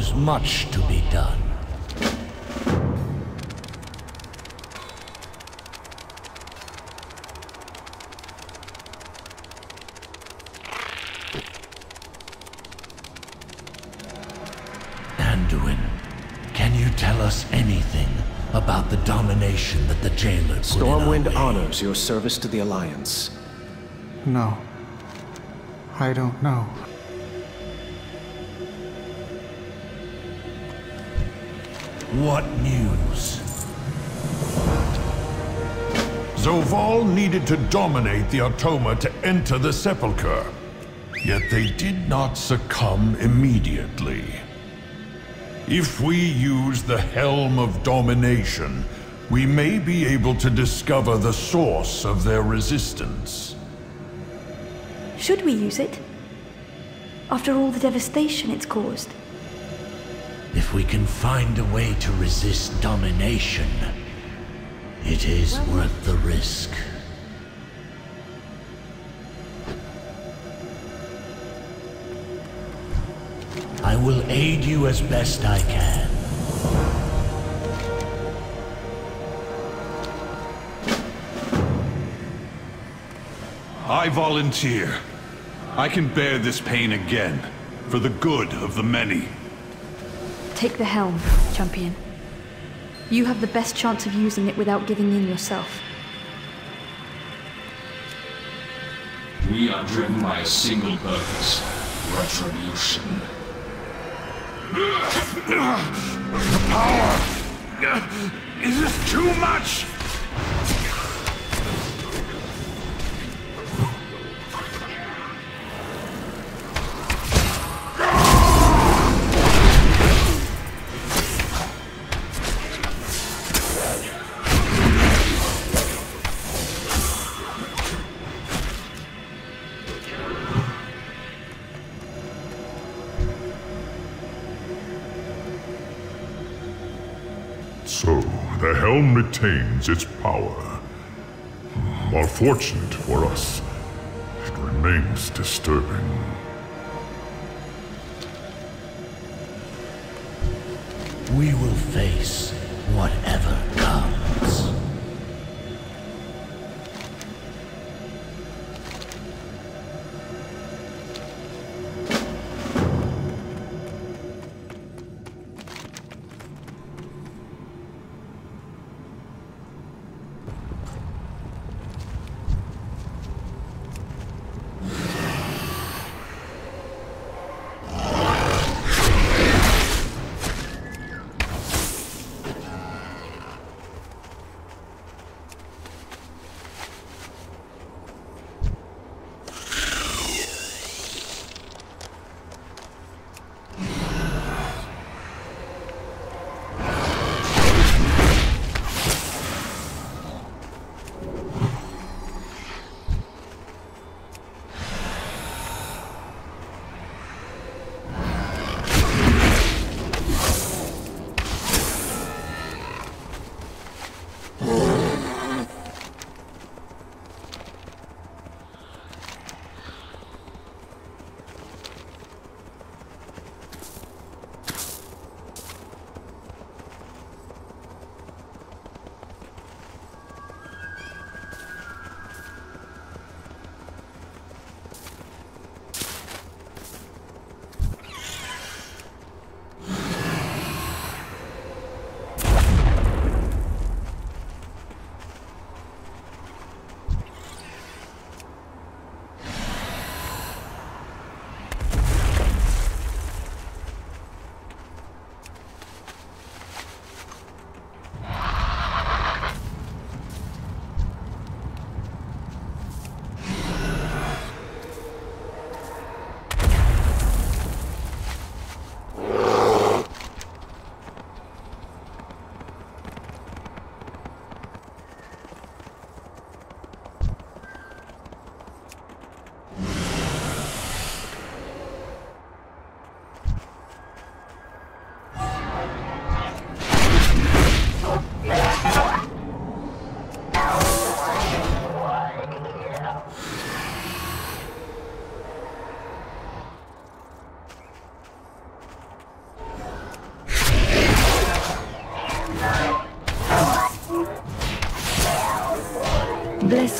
is much to be done. Anduin, can you tell us anything about the domination that the jailer put in our Stormwind way? honors your service to the Alliance. No. I don't know. What news? Zovaal needed to dominate the Automa to enter the Sepulchre. Yet they did not succumb immediately. If we use the Helm of Domination, we may be able to discover the source of their resistance. Should we use it? After all the devastation it's caused? If we can find a way to resist domination, it is worth the risk. I will aid you as best I can. I volunteer. I can bear this pain again, for the good of the many. Take the helm, champion. You have the best chance of using it without giving in yourself. We are driven by a single purpose: retribution. The power! Is this too much? So, the Helm retains its power. While fortunate for us, it remains disturbing. We will face whatever comes.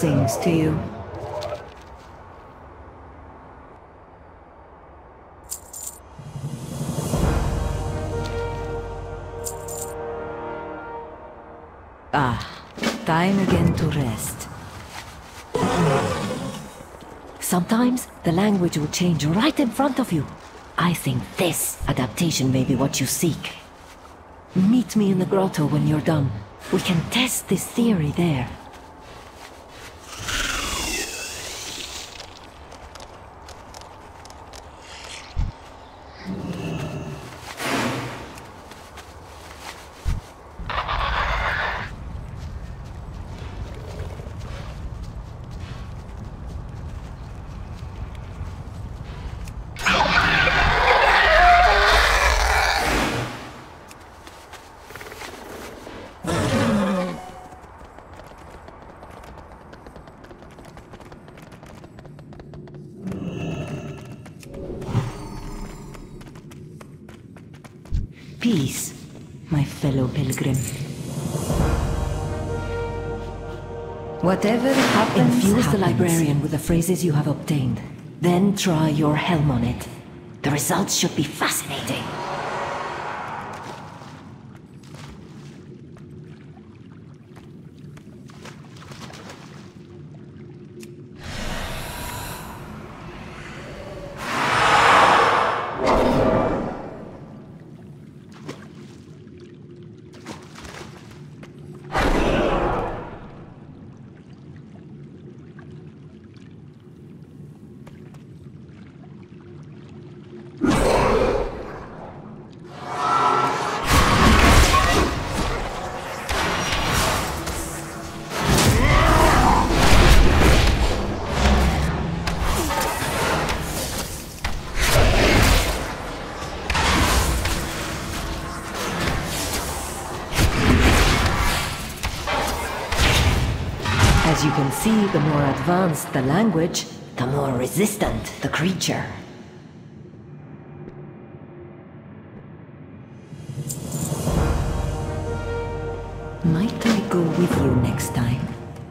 sings to you. Time again to rest. Sometimes the language will change right in front of you. I think this adaptation may be what you seek. Meet me in the grotto when you're done. We can test this theory there. Peace, my fellow pilgrim. Whatever happens, infuse the librarian with the phrases you have obtained. Then try your helm on it. The results should be fascinating. As you can see, the more advanced the language, the more resistant the creature. Might I go with you next time?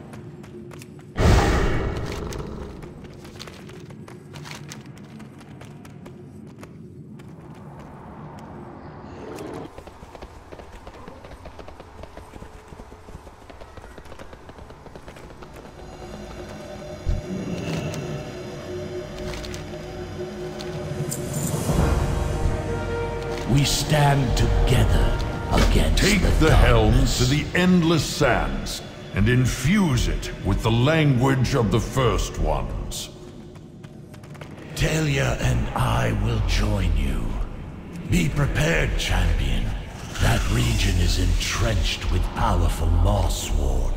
We stand together against Take the helm to the endless sands and infuse it with the language of the First Ones. Talia and I will join you. Be prepared, champion. That region is entrenched with powerful Mossworn.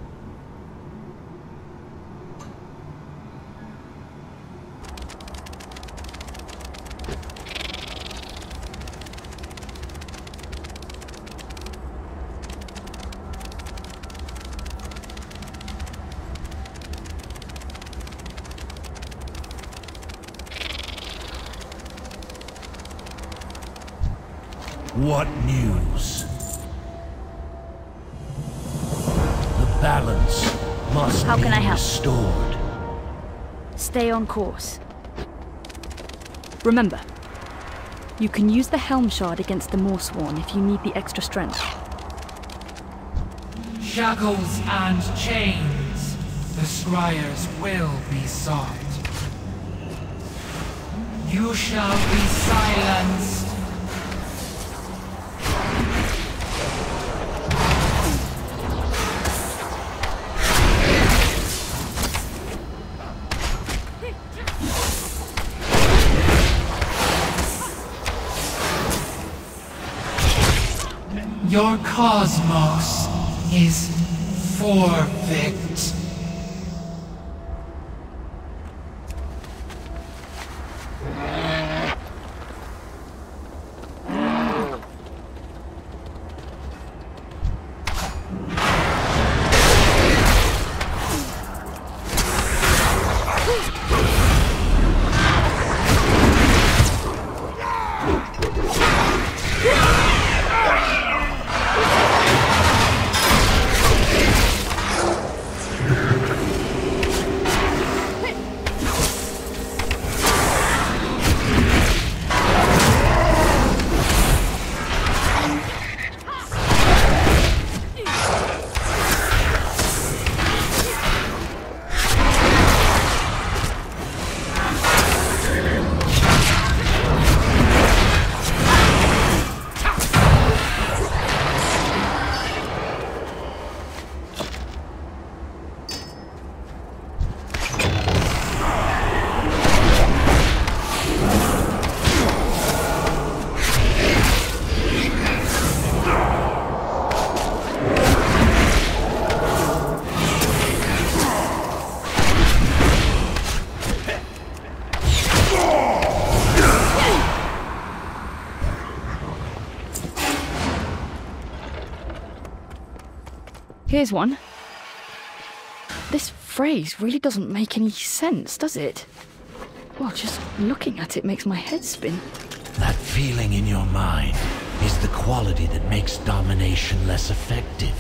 What news? The balance must How be can I help? restored. Stay on course. Remember, you can use the Helm Shard against the Morsworn if you need the extra strength. Shackles and chains. The scryers will be sought. You shall be silenced. Your cosmos is forfeit. Here's one. This phrase really doesn't make any sense, does it? Well, just looking at it makes my head spin. That feeling in your mind is the quality that makes domination less effective.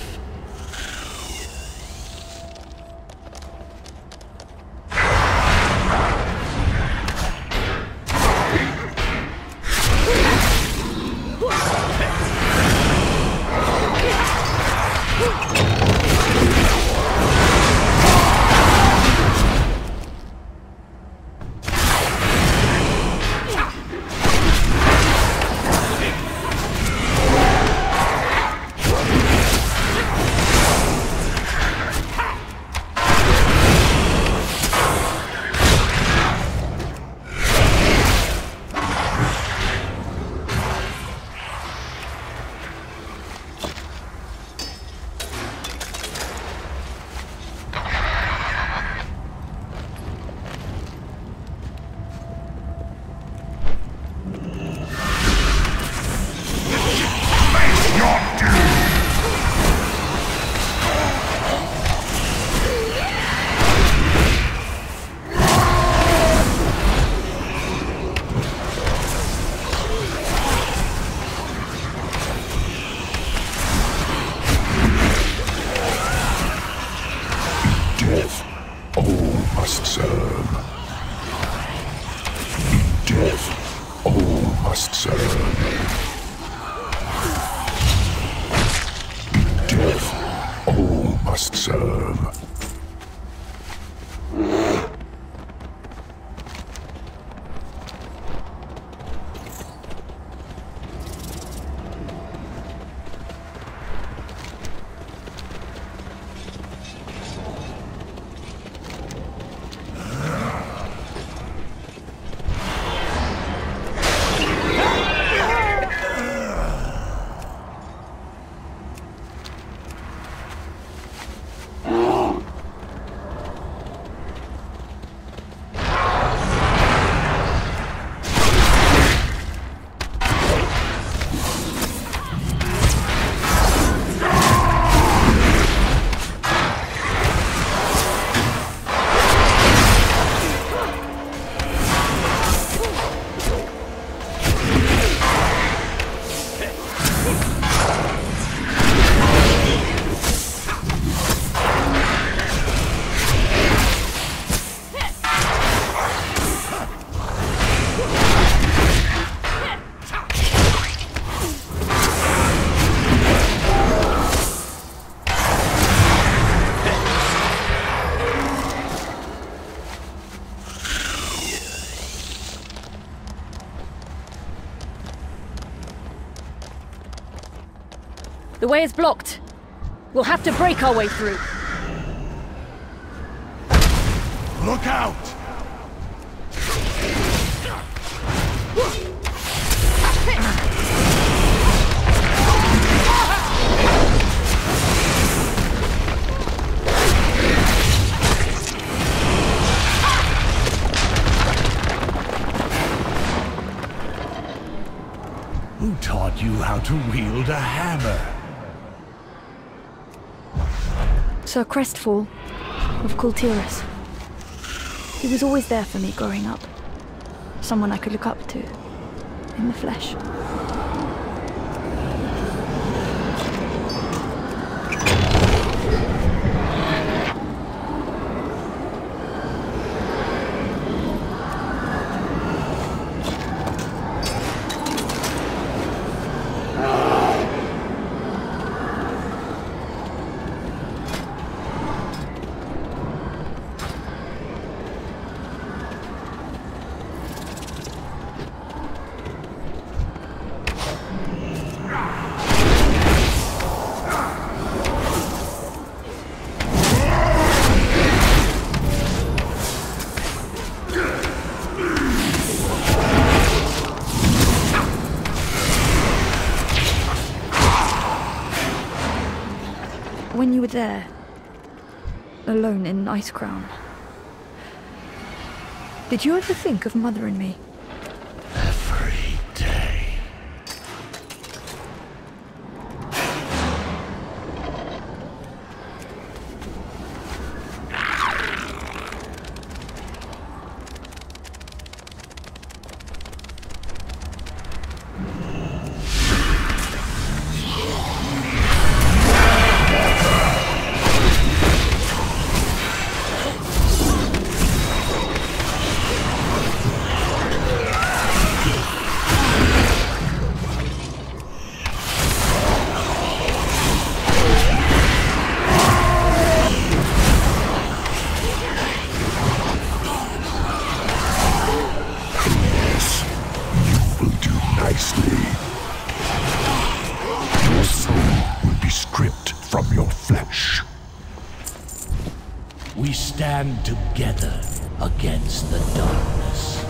The way is blocked. We'll have to break our way through. Look out! Who taught you how to wield a hammer? Sir Crestfall of Kultiras. He was always there for me growing up. Someone I could look up to, in the flesh. When you were there, alone in Icecrown, did you ever think of Mother and me? Every day. from your flesh. We stand together against the darkness.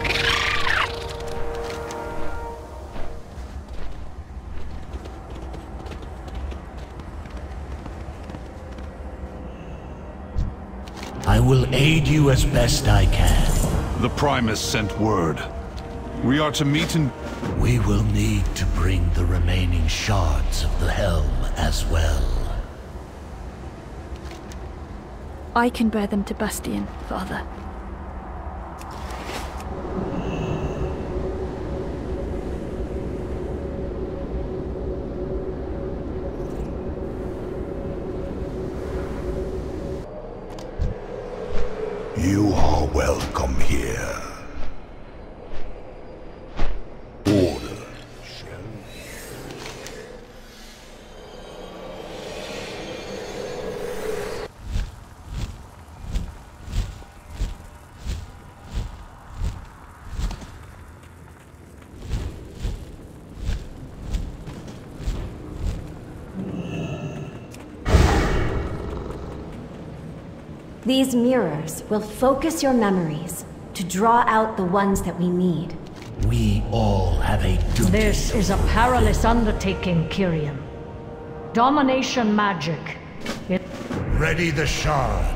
I will aid you as best I can. The Primus sent word. We are to meet in... We will need to bring the remaining shards of the helm as well. I can bear them to Bastion, Father. You are welcome here. Order. These mirrors will focus your memories to draw out the ones that we need. We all have a duty. This is a perilous undertaking, Kyrian. Domination magic. Ready the shard.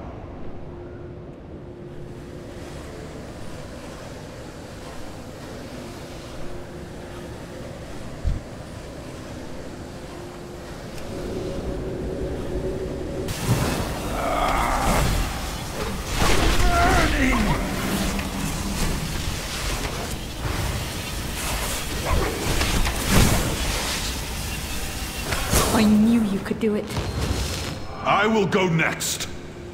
I knew you could do it. I will go next.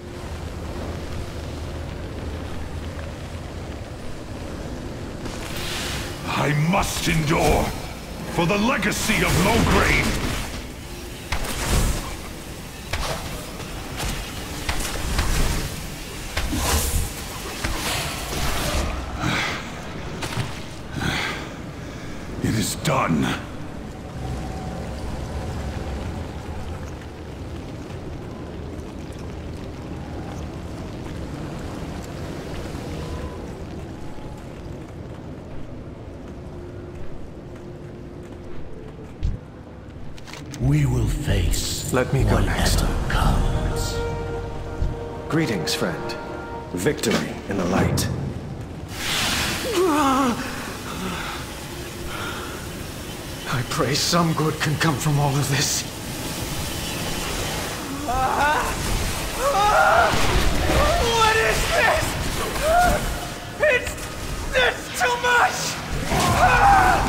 I must endure for the legacy of Loghain. It is done. We will face. Let me go next. Comes. Greetings, friend. Victory in the light. I pray some good can come from all of this. What is this? It's too much!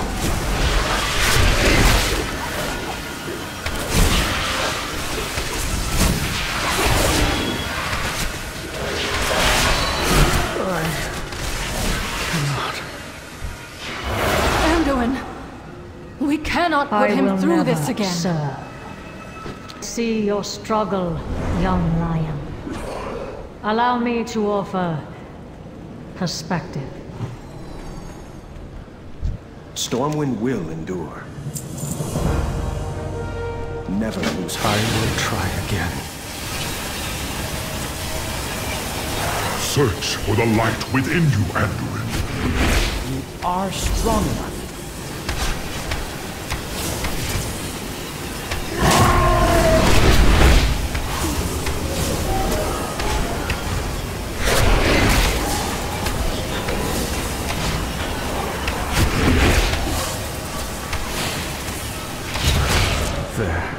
Anduin! We cannot put him through this again. Sir. See your struggle, young lion. Allow me to offer perspective. Stormwind will endure. Never lose heart. I will try again. Search for the light within you, Anduin. You are strong enough. There.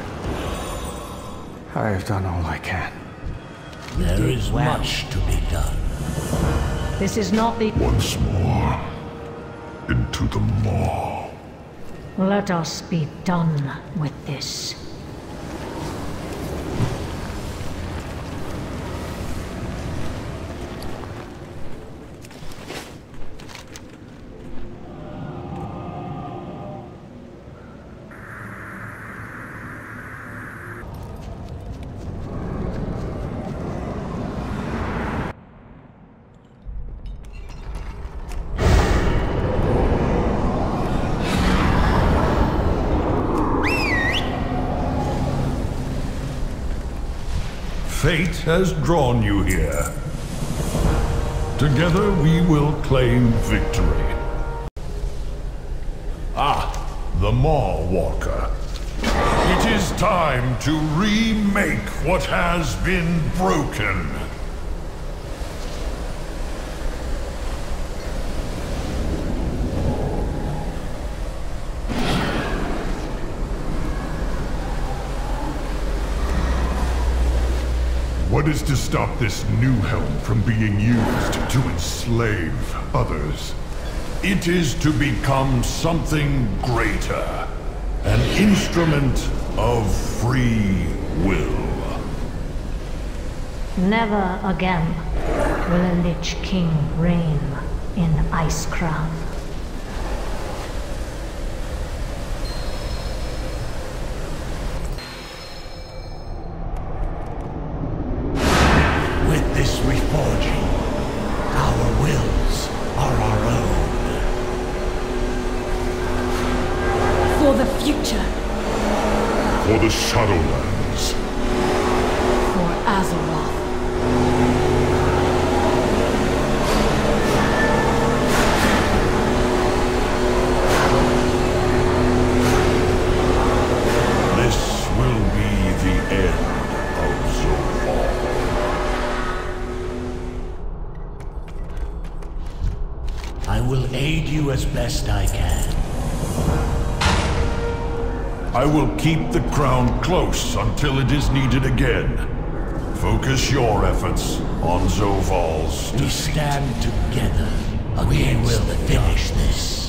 I have done all I can. There is much to be done. This is not the... Once more, into the maw. Let us be done with this. Fate has drawn you here. Together we will claim victory. Ah, the Maw Walker. It is time to remake what has been broken. What is to stop this new helm from being used to enslave others? It is to become something greater. An instrument of free will. Never again will a Lich King reign in Icecrown. With this reforging, our wills are our own. For the future. For the Shadowlands. For Azeroth. This will be the end of Zovol. I will aid you as best I can. I will keep the crown close until it is needed again. Focus your efforts on Zovol's defeat. We stand together. We will finish this.